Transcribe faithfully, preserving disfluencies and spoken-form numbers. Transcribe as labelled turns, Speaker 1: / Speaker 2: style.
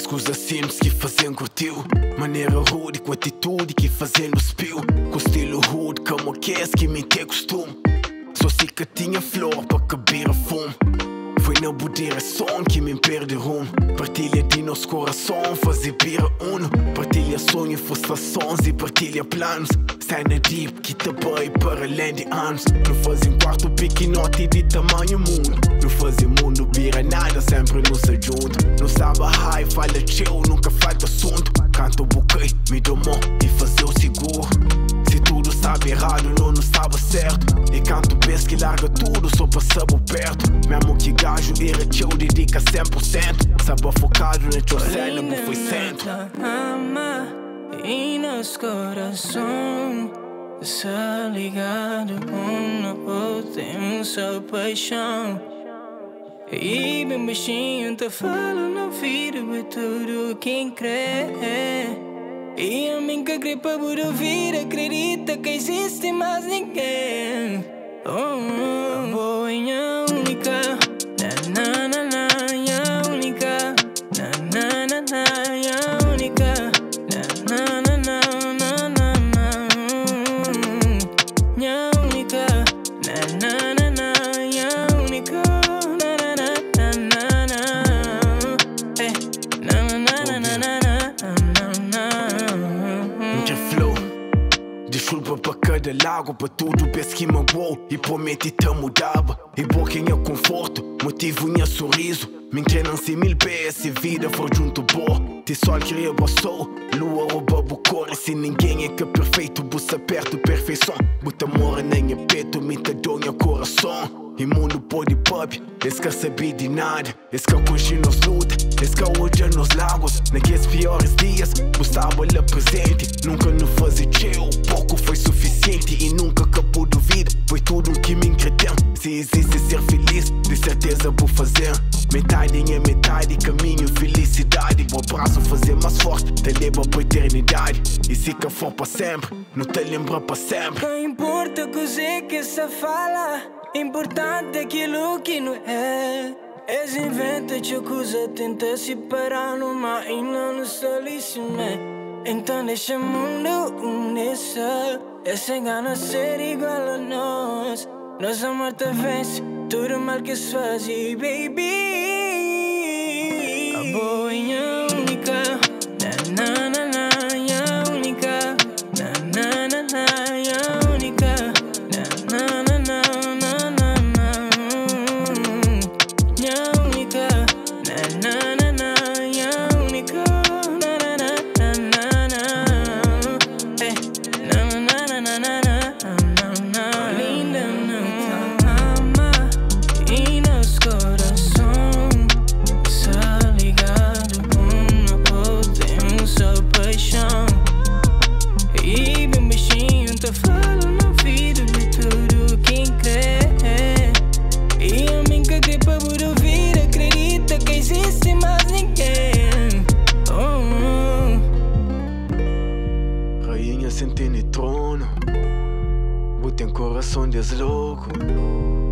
Speaker 1: coisas simples que fazem curtiu. Maneira rude com atitude que fazendo espio. Com estilo rude como aquece que me tem costume. Só sei que tinha flor para caber a fumo. Foi na boa direção que me perde rumo. Partilha de nosso coração, fazer pira uno. Partilha sonho, frustrações e partilha planos. Sai na deep, que te bem para além de anos. Não fazem quarto pequenote de tamanho mundo. Não fazem mundo, vira nada, sempre nos adjunto. Não sabe high, fala chill, nunca falta assunto. Canto buquê, me dou mão e fazer o seguro. Se tudo sabe errado, não nos sabe certo. E canto best que larga tudo só para saber perto. Mesmo que gajo era chill, dedica cem por cento. Sabe focado no teu cérebro, foi centro.
Speaker 2: Ama e nosso coração está ligado um no outro, tem sua paixão. E bem baixinho te fala no ouvido é tudo quem crê. E a mim que gripa por ouvir acredita que existe mais ninguém. Oh, oh, boa e a única, na na na na, e a única, na na na na, e a única, na na na na na na na, e a única, na na na na, e a única, na na na na na, eh, na na na na na na.
Speaker 1: Muita flow, desculpa para cada lago, para tudo penso que magoou e prometi te mudava. E boa quem é conforto, motivo em sorriso. Me treinam-se mil pés e vida for junto boa. Te sol queria sou, lua rouba cor. E se ninguém é que é perfeito, buça perto perfeição. Buta mora nem é peito, me te donha coração. E mundo pode pub, esse que sabe de nada. Esse que hoje nos luta, esse que hoje nos lagos. Naqueles piores dias, gostava lá presente. Nunca nos fazer chill, pouco foi suficiente. E nunca acabou de vida, foi tudo que me entretém. Se existe ser feliz, de certeza vou fazer. Metade é metade, caminho, felicidade. Vou abraço fazer mais forte, te leva pra eternidade. E se que for para sempre, não te lembra para sempre.
Speaker 2: Não importa coisa que se fala, importante é aquilo que não é. Es inventa de coisa, tenta se parar numa e não nos solicita. Então deixa o mundo unir-se. É sem gana ser igual a nós. Nós amor te vence, tudo mal que se faz, baby. A boa e a única, na na na na, e a única, na na na na, e a única, na na na na na na na, e a única, na na na na, e a única, na na na na na, eh, na na na na na na, linda não ama e nosso coração está ligado um no outro, tem sua paixão. E bem baixinho te fala no ouvido de tudo quem crê. E a mim que gripa por ouvir acredita que existe mais ninguém. Oh, oh.
Speaker 1: Rainha sentando em trono, bota em coração des louco.